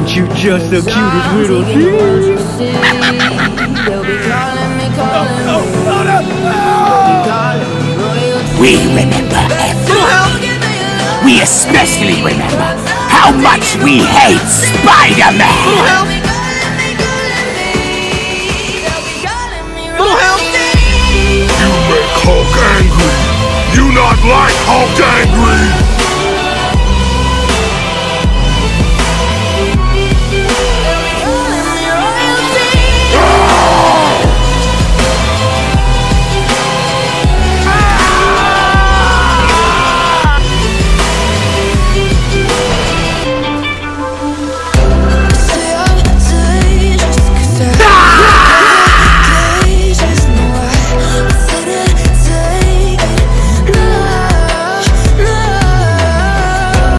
Aren't you just the cutest little thing? We remember everything. We especially remember how much we hate Spiderman. You make Hulk angry. You not like Hulk angry.